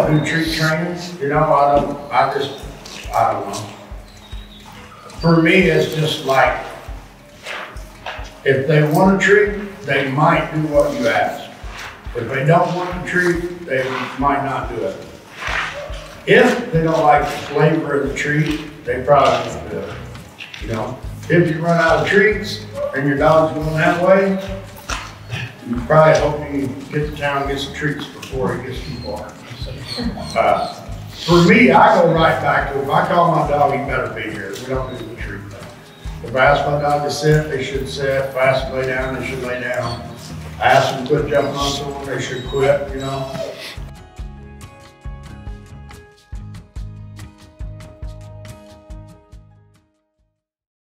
don't do treat training, you know, I don't know. For me, it's just like, if they want a treat, they might do what you ask. If they don't want a treat, they might not do it. If they don't like the flavor of the treat, they probably won't do it. You know, if you run out of treats and your dog's going that way, you probably hope you get to town and get some treats before it gets too far. For me, I go right back to, if I call my dog, he better be here. We don't do the treat thing. If I ask my dog to sit, they should sit. If I ask them to lay down, they should lay down. I ask them to quit jumping on someone, they should quit, you know.